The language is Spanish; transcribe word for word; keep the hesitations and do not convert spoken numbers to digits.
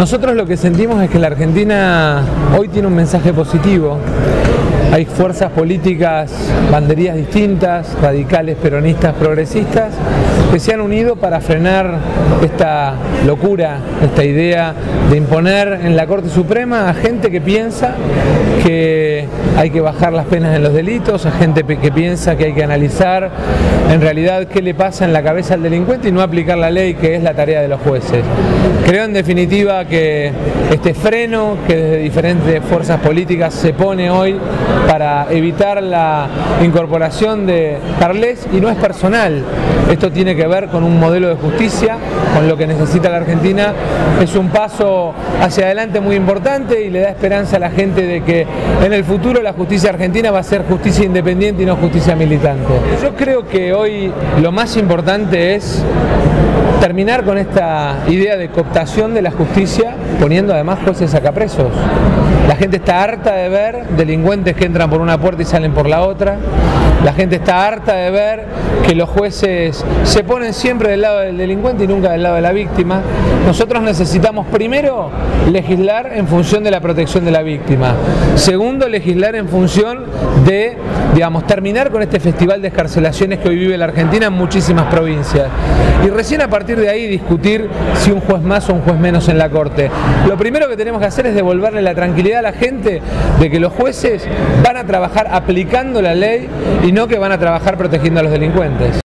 Nosotros lo que sentimos es que la Argentina hoy tiene un mensaje positivo. Hay fuerzas políticas, banderías distintas, radicales, peronistas, progresistas, que se han unido para frenar esta locura, esta idea de imponer en la Corte Suprema a gente que piensa que hay que bajar las penas en los delitos, a gente que piensa que hay que analizar en realidad qué le pasa en la cabeza al delincuente y no aplicar la ley, que es la tarea de los jueces. Creo en definitiva que este freno que desde diferentes fuerzas políticas se pone hoy para evitar la incorporación de carlés, y no es personal, esto tiene que ver con un modelo de justicia, con lo que necesita la Argentina, es un paso hacia adelante muy importante y le da esperanza a la gente de que en el futuro la justicia argentina va a ser justicia independiente y no justicia militante. Yo creo que hoy lo más importante es terminar con esta idea de cooptación de la justicia, poniendo además jueces acá presos. La gente está harta de ver delincuentes que entran por una puerta y salen por la otra. La gente está harta de ver que los jueces se ponen siempre del lado del delincuente y nunca del lado de la víctima. Nosotros necesitamos primero legislar en función de la protección de la víctima. Segundo, legislar en función de, digamos, terminar con este festival de excarcelaciones que hoy vive la Argentina en muchísimas provincias. Y recién a partir de ahí discutir si un juez más o un juez menos en la Corte. Lo primero que tenemos que hacer es devolverle la tranquilidad a la gente de que los jueces van a trabajar aplicando la ley y no que van a trabajar protegiendo a los delincuentes.